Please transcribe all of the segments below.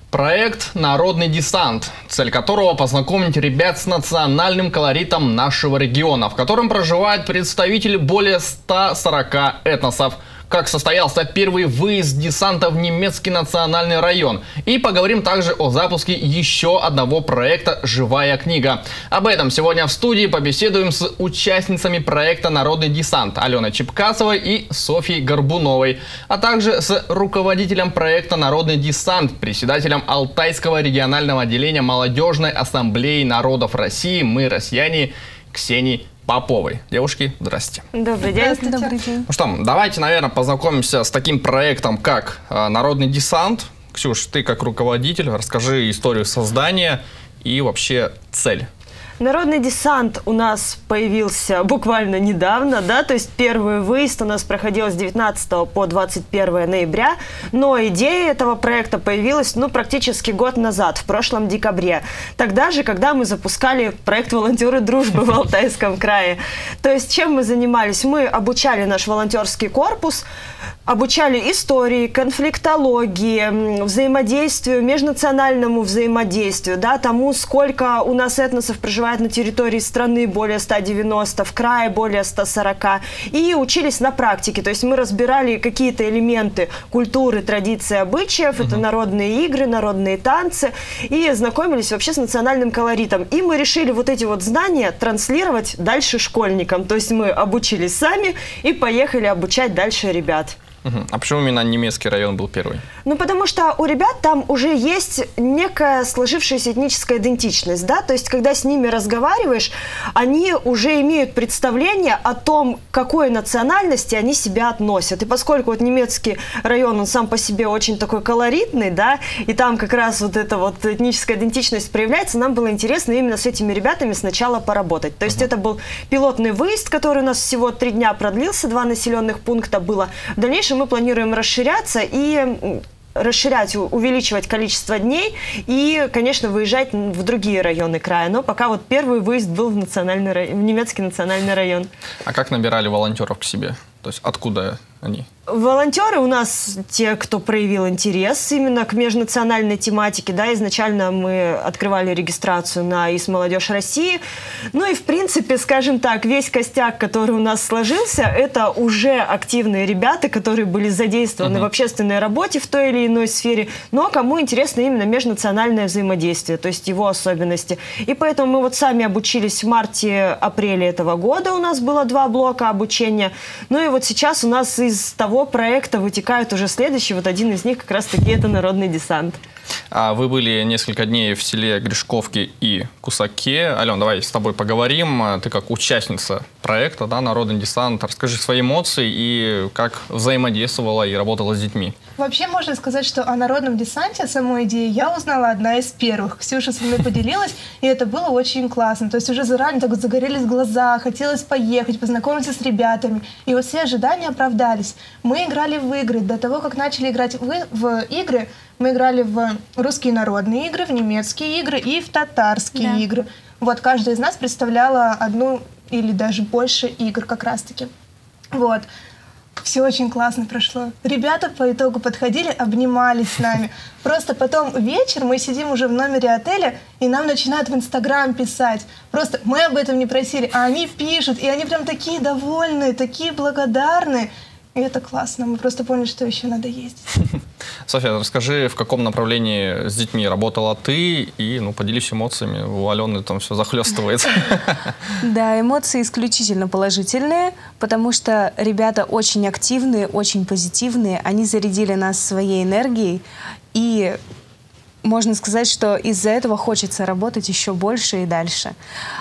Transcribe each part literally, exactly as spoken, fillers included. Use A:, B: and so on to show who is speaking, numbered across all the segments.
A: Проект «Народный десант», цель которого познакомить ребят с национальным колоритом нашего региона, в котором проживают представители более ста сорока этносов. Как состоялся первый выезд десанта в немецкий национальный район. И поговорим также о запуске еще одного проекта «Живая книга». Об этом сегодня в студии побеседуем с участницами проекта «Народный десант» Аленой Чепкасовой и Софьей Горбуновой, а также с руководителем проекта «Народный десант», председателем Алтайского регионального отделения Молодежной ассамблеи народов России «Мы, россияне» Ксенией Поповой. Девушки, здрасте.
B: Добрый день.
C: Добрый день.
A: Ну что, давайте, наверное, познакомимся с таким проектом, как э, «Народный десант». Ксюш, ты как руководитель, расскажи историю создания и вообще цель.
B: Народный десант у нас появился буквально недавно, да, то есть первый выезд у нас проходил с девятнадцатого по двадцать первое ноября, но идея этого проекта появилась, ну, практически год назад, в прошлом декабре. Тогда же, когда мы запускали проект «Волонтеры дружбы» в Алтайском крае. То есть чем мы занимались? Мы обучали наш волонтерский корпус, обучали истории, конфликтологии, взаимодействию, межнациональному взаимодействию, да, тому, сколько у нас этносов проживает на территории страны, более ста девяноста, в крае более ста сорока. И учились на практике, то есть мы разбирали какие-то элементы культуры, традиций, обычаев, uh-huh. это народные игры, народные танцы, и знакомились вообще с национальным колоритом. И мы решили вот эти вот знания транслировать дальше школьникам, то есть мы обучились сами и поехали обучать дальше ребят.
A: Угу. А почему именно немецкий район был первый?
B: Ну, потому что у ребят там уже есть некая сложившаяся этническая идентичность, да, то есть, когда с ними разговариваешь, они уже имеют представление о том, к какой национальности они себя относят. И поскольку вот немецкий район, он сам по себе очень такой колоритный, да, и там как раз вот эта вот этническая идентичность проявляется, нам было интересно именно с этими ребятами сначала поработать. То есть, uh-huh. это был пилотный выезд, который у нас всего три дня продлился, два населенных пункта было. В дальнейшем мы планируем расширяться и расширять, увеличивать количество дней и, конечно, выезжать в другие районы края. Но пока вот первый выезд был в, национальный рай... в немецкий национальный район. А
A: как набирали волонтеров к себе? То есть откуда они?
B: Волонтеры у нас те, кто проявил интерес именно к межнациональной тематике. Да, изначально мы открывали регистрацию на ИС «Молодежь России». Ну и, в принципе, скажем так, весь костяк, который у нас сложился, это уже активные ребята, которые были задействованы uh-huh. в общественной работе в той или иной сфере, но кому интересно именно межнациональное взаимодействие, то есть его особенности. И поэтому мы вот сами обучились в марте-апреле этого года, у нас было два блока обучения. Ну и вот сейчас у нас из того проекта вытекают уже следующий, вот один из них как раз-таки это «Народный десант».
A: А вы были несколько дней в селе Гришковки и Кусаке. Ален, давай с тобой поговорим. Ты как участница проекта, да, «Народный десант», расскажи свои эмоции и как взаимодействовала и работала с детьми.
C: Вообще можно сказать, что о «Народном десанте», самой идеи, я узнала одна из первых. Ксюша со мной поделилась, и это было очень классно. То есть уже заранее так вот загорелись глаза, хотелось поехать, познакомиться с ребятами. И вот все ожидания оправдались. Мы играли в игры. До того, как начали играть в, в игры, мы играли в русские народные игры, в немецкие игры и в татарские да. игры. Вот каждая из нас представляла одну или даже больше игр как раз-таки. Вот. Все очень классно прошло. Ребята по итогу подходили, обнимались с нами. Просто потом вечер мы сидим уже в номере отеля, и нам начинают в Инстаграм писать. Просто мы об этом не просили, а они пишут, и они прям такие довольные, такие благодарные. И это классно. Мы просто поняли, что еще надо ездить.
A: Софья, расскажи, в каком направлении с детьми работала ты, и ну, поделись эмоциями. У Алены там все захлестывается.
D: Да, эмоции исключительно положительные, потому что ребята очень активные, очень позитивные. Они зарядили нас своей энергией, и можно сказать, что из-за этого хочется работать еще больше и дальше.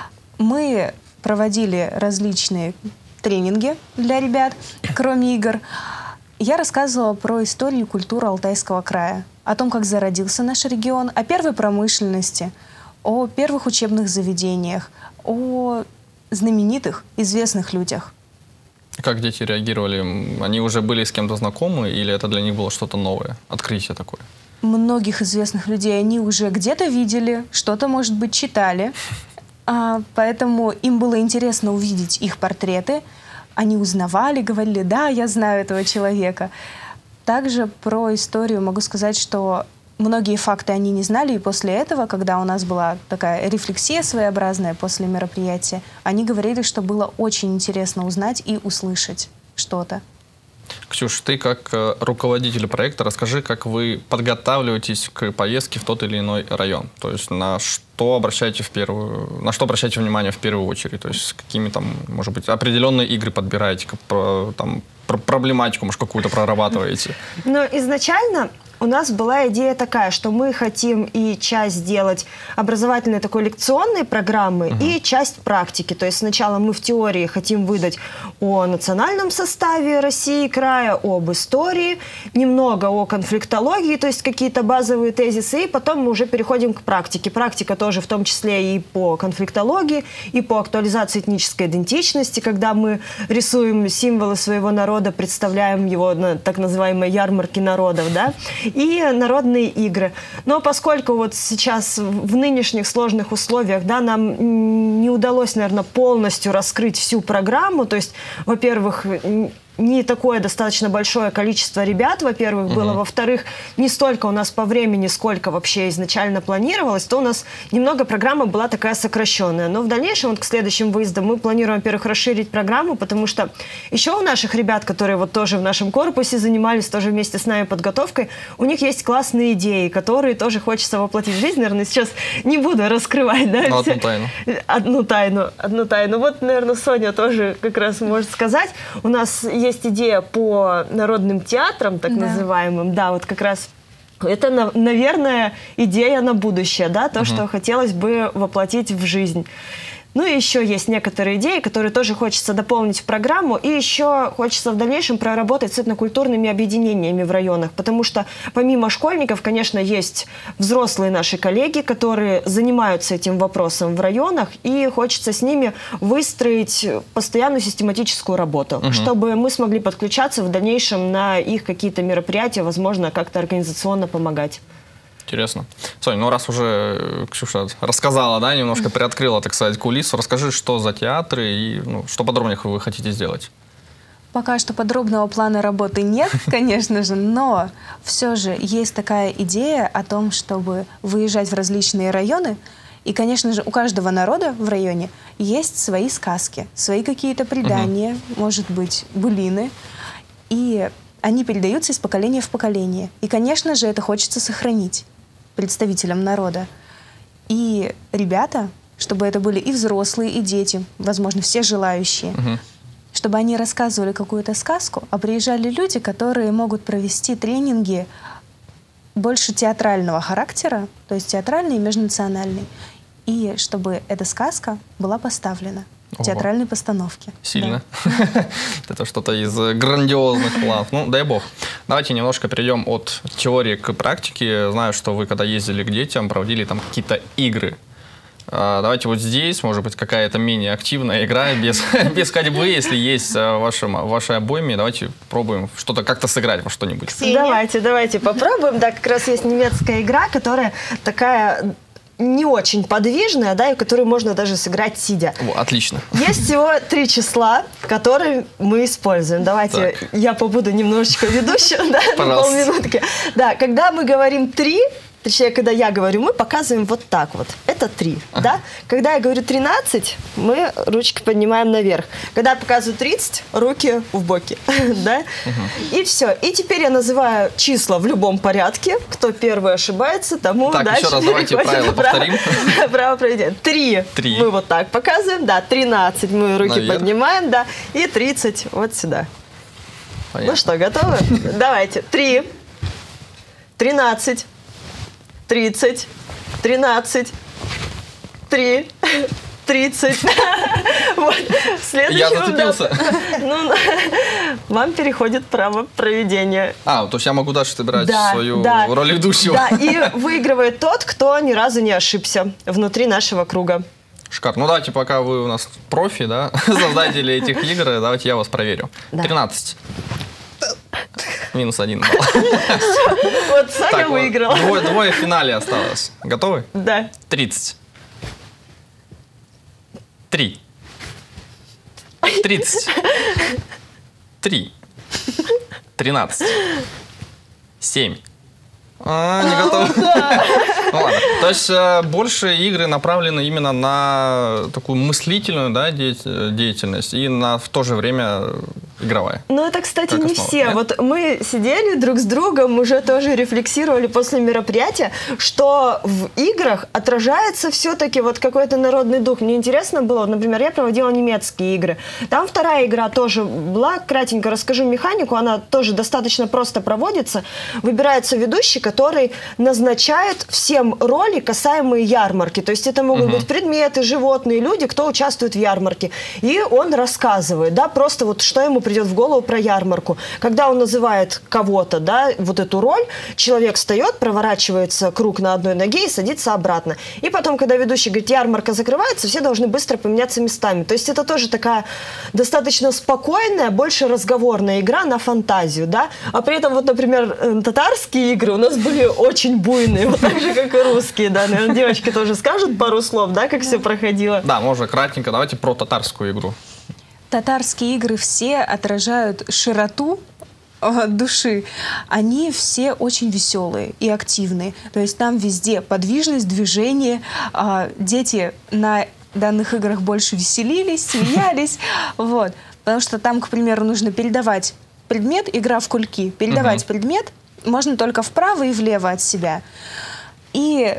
D: Мы проводили различные тренинги для ребят, кроме игр. Я рассказывала про историю и культуру Алтайского края, о том, как зародился наш регион, о первой промышленности, о первых учебных заведениях, о знаменитых, известных людях.
A: Как дети реагировали? Они уже были с кем-то знакомы или это для них было что-то новое, открытие такое?
D: Многих известных людей они уже где-то видели, что-то, может быть, читали. А, поэтому им было интересно увидеть их портреты. Они узнавали, говорили, да, я знаю этого человека. Также про историю могу сказать, что многие факты они не знали, и после этого, когда у нас была такая рефлексия своеобразная после мероприятия, они говорили, что было очень интересно узнать и услышать что-то.
A: Ксюш, ты как э, руководитель проекта, расскажи, как вы подготавливаетесь к поездке в тот или иной район. То есть на что обращаете в первую, на что обращаете внимание в первую очередь? То есть с какими там, может быть, определенные игры подбираете, как, про, там, про проблематику, может, какую-то прорабатываете?
B: Но изначально у нас была идея такая, что мы хотим и часть сделать образовательной такой лекционной программы, угу. и часть практики. То есть сначала мы в теории хотим выдать о национальном составе России, края, об истории, немного о конфликтологии, то есть какие-то базовые тезисы, и потом мы уже переходим к практике. Практика тоже в том числе и по конфликтологии, и по актуализации этнической идентичности, когда мы рисуем символы своего народа, представляем его на так называемой ярмарке народов, да, и народные игры. Но поскольку вот сейчас в нынешних сложных условиях, да, нам не удалось, наверное, полностью раскрыть всю программу, то есть, во-первых, не такое достаточно большое количество ребят, во-первых, угу. было. Во-вторых, не столько у нас по времени, сколько вообще изначально планировалось, то у нас немного программа была такая сокращенная. Но в дальнейшем, вот к следующим выездам, мы планируем, во-первых, расширить программу, потому что еще у наших ребят, которые вот тоже в нашем корпусе занимались, тоже вместе с нами подготовкой, у них есть классные идеи, которые тоже хочется воплотить в жизнь. Наверное, сейчас не буду раскрывать, да?
A: Ну, одну тайну.
B: Одну тайну. Одну тайну. Вот, наверное, Соня тоже как раз может сказать. У нас есть Есть идея по народным театрам, так да. называемым, да, вот как раз это, наверное, идея на будущее, да, то, угу. что хотелось бы воплотить в жизнь. Ну и еще есть некоторые идеи, которые тоже хочется дополнить в программу, и еще хочется в дальнейшем проработать с этнокультурными объединениями в районах, потому что помимо школьников, конечно, есть взрослые наши коллеги, которые занимаются этим вопросом в районах, и хочется с ними выстроить постоянную систематическую работу, угу. чтобы мы смогли подключаться в дальнейшем на их какие-то мероприятия, возможно, как-то организационно помогать.
A: Интересно. Соня, ну раз уже Ксюша рассказала, да, немножко приоткрыла, так сказать, кулису, расскажи, что за театры и ну, что подробнее вы хотите сделать?
D: Пока что подробного плана работы нет, конечно же, но все же есть такая идея о том, чтобы выезжать в различные районы. И, конечно же, у каждого народа в районе есть свои сказки, свои какие-то предания, угу. может быть, былины. И они передаются из поколения в поколение. И, конечно же, это хочется сохранить представителям народа. И ребята, чтобы это были и взрослые, и дети, возможно, все желающие, угу. чтобы они рассказывали какую-то сказку, а приезжали люди, которые могут провести тренинги больше театрального характера, то есть театральный и межнациональный, и чтобы эта сказка была поставлена в театральной постановке.
A: Сильно. Да. Это что-то из грандиозных планов. Ну, дай бог. Давайте немножко перейдем от теории к практике. Знаю, что вы, когда ездили к детям, проводили там какие-то игры. Давайте вот здесь, может быть, какая-то менее активная игра, без, без ходьбы, если есть в, вашем, в вашей обойме. Давайте пробуем что-то как-то сыграть во что-нибудь.
B: Давайте, давайте попробуем. Да, как раз есть немецкая игра, которая такая не очень подвижная, да, и которую можно даже сыграть сидя.
A: О, отлично.
B: Есть всего три числа, которые мы используем. Давайте так. я побуду немножечко ведущим, да, на полминутки. Да, когда мы говорим три, точнее, когда я говорю, мы показываем вот так вот. Это три, ага. да? Когда я говорю тринадцать, мы ручки поднимаем наверх. Когда я показываю тридцать, руки в боки, да? Ага. И все. И теперь я называю числа в любом порядке. Кто первый ошибается, тому
A: так,
B: дальше
A: еще раз давайте правила повторим.
B: Право проведения. Три.
A: Три.
B: Мы вот так показываем, да. тринадцать мы руки наверх. Поднимаем, да. И тридцать вот сюда. Понятно. Ну что, готовы? Давайте. Три. Тринадцать. Тридцать, тринадцать, три, тридцать. Вот.
A: Я зацепился.
B: Ну, вам переходит право проведения.
A: А, то есть я могу дальше собирать
B: да,
A: свою
B: да,
A: роль ведущего.
B: Да, и выигрывает тот, кто ни разу не ошибся внутри нашего круга.
A: Шикарно. Ну давайте, пока вы у нас профи, да, создатели этих игр, давайте я вас проверю. Да. тринадцать. Минус один балл.
B: Вот Соня так, выиграла.
A: Вот, двое, двое в финале осталось. Готовы?
B: Да.
A: тридцать. Три. Тридцать. Три. Тринадцать. Семь. А, не готов. Ну ладно. То есть э, больше игры направлены именно на такую мыслительную, да, деятельность и на в то же время игровая.
B: Ну это, кстати,
A: Как
B: не
A: основа,
B: все.
A: нет?
B: Вот мы сидели друг с другом, уже тоже рефлексировали после мероприятия, что в играх отражается все-таки вот какой-то народный дух. Мне интересно было, вот, например, я проводила немецкие игры. Там вторая игра тоже была, кратенько расскажу механику, она тоже достаточно просто проводится. Выбирается ведущий, который назначает всем роли, касаемые ярмарки. То есть это могут uh-huh. быть предметы, животные, люди, кто участвует в ярмарке. И он рассказывает, да, просто вот что ему придет в голову про ярмарку. Когда он называет кого-то, да, вот эту роль, человек встает, проворачивается круг на одной ноге и садится обратно. И потом, когда ведущий говорит, ярмарка закрывается, все должны быстро поменяться местами. То есть это тоже такая достаточно спокойная, больше разговорная игра на фантазию, да. А при этом, вот, например, татарские игры у нас были очень буйные, вот так же, как и русские, да. Наверное, девочки тоже скажут пару слов, да, как все проходило.
A: Да, можно кратенько. Давайте про татарскую игру.
D: Татарские игры все отражают широту души. Они все очень веселые и активные. То есть там везде подвижность, движение. Дети на данных играх больше веселились, смеялись. Вот. Потому что там, к примеру, нужно передавать предмет, игра в кульки, передавать угу. предмет можно только вправо и влево от себя. И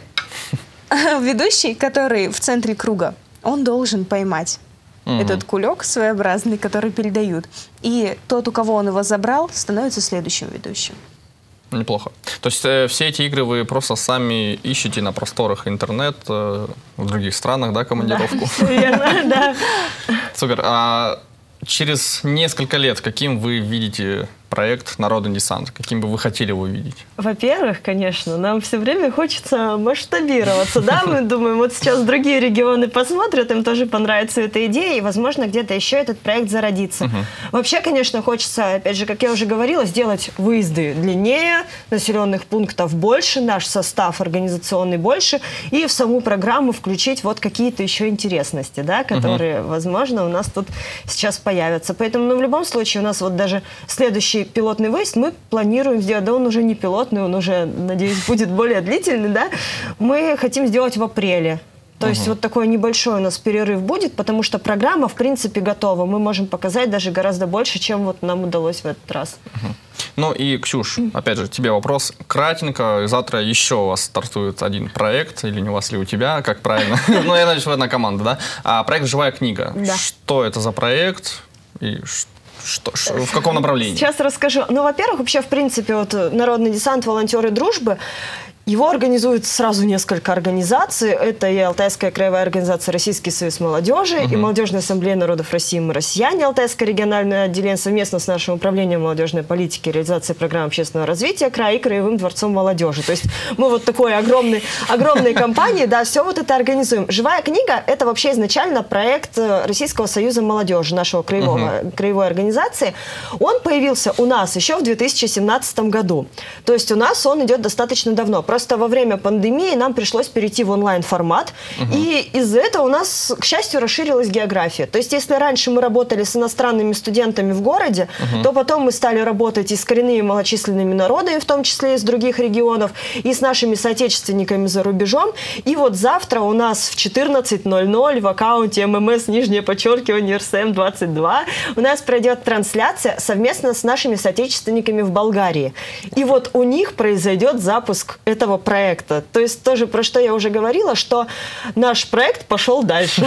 D: ведущий, который в центре круга, он должен поймать угу. этот кулек своеобразный, который передают. И тот, у кого он его забрал, становится следующим ведущим.
A: Неплохо. То есть э, все эти игры вы просто сами ищете на просторах интернет, э, в других странах, да, командировку?
B: Да, верно, да.
A: Супер. А через несколько лет каким вы видите проект «Народный десант»? Каким бы вы хотели его видеть?
B: Во-первых, конечно, нам все время хочется масштабироваться, да, мы думаем, вот сейчас другие регионы посмотрят, им тоже понравится эта идея, и, возможно, где-то еще этот проект зародится. Угу. Вообще, конечно, хочется, опять же, как я уже говорила, сделать выезды длиннее, населенных пунктов больше, наш состав организационный больше, и в саму программу включить вот какие-то еще интересности, да, которые, угу. возможно, у нас тут сейчас появятся. Поэтому, ну, в любом случае, у нас вот даже следующий пилотный выезд мы планируем сделать, да он уже не пилотный, он уже, надеюсь, будет более длительный, да, мы хотим сделать в апреле. То uh-huh. есть вот такой небольшой у нас перерыв будет, потому что программа, в принципе, готова. Мы можем показать даже гораздо больше, чем вот нам удалось в этот раз.
A: Uh-huh. Ну и, Ксюш, опять же, тебе вопрос кратенько. Завтра еще у вас стартует один проект, или не у вас, ли у тебя, как правильно? Ну, я надеюсь, вы одна команда, да? А проект «Живая книга». Что это за проект и что? Что, что, в каком направлении?
B: Сейчас расскажу. Ну, во-первых, вообще, в принципе, вот «Народный десант. Волонтеры дружбы», его организуют сразу несколько организаций. Это и Алтайская краевая организация «Российский союз молодежи», uh-huh. и Молодежная ассамблея народов России «Мы россияне», Алтайское региональное отделение совместно с нашим управлением молодежной политики и реализации программ общественного развития края и Краевым дворцом молодежи. То есть мы вот такой огромной, огромной компании, да, все вот это организуем. «Живая книга» — это вообще изначально проект Российского союза молодежи, нашего краевого, uh-huh. краевой организации. Он появился у нас еще в две тысячи семнадцатом году. То есть у нас он идет достаточно давно. Просто во время пандемии нам пришлось перейти в онлайн-формат, угу. и из-за этого у нас, к счастью, расширилась география. То есть если раньше мы работали с иностранными студентами в городе, угу. то потом мы стали работать и с коренными малочисленными народами, в том числе из других регионов, и с нашими соотечественниками за рубежом. И вот завтра у нас в четырнадцать ноль ноль в аккаунте эм эм эс, нижнее подчеркивание, эр эс эм двадцать два, у нас пройдет трансляция совместно с нашими соотечественниками в Болгарии. И вот у них произойдет запуск этого проекта. То есть тоже, про что я уже говорила, что наш проект пошел дальше.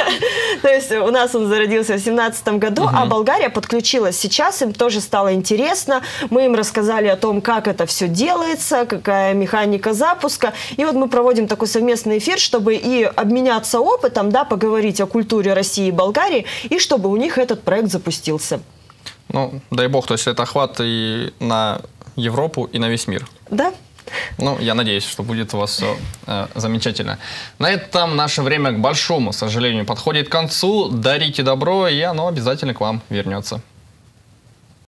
B: То есть у нас он зародился в две тысячи семнадцатом году, а Болгария подключилась сейчас, им тоже стало интересно. Мы им рассказали о том, как это все делается, какая механика запуска. И вот мы проводим такой совместный эфир, чтобы и обменяться опытом, да, поговорить о культуре России и Болгарии, и чтобы у них этот проект запустился.
A: Ну, дай бог, то есть это охват и на Европу, и на весь мир.
B: Да.
A: Ну, я надеюсь, что будет у вас все э, замечательно. На этом наше время, к большому сожалению, подходит к концу. Дарите добро, и оно обязательно к вам вернется.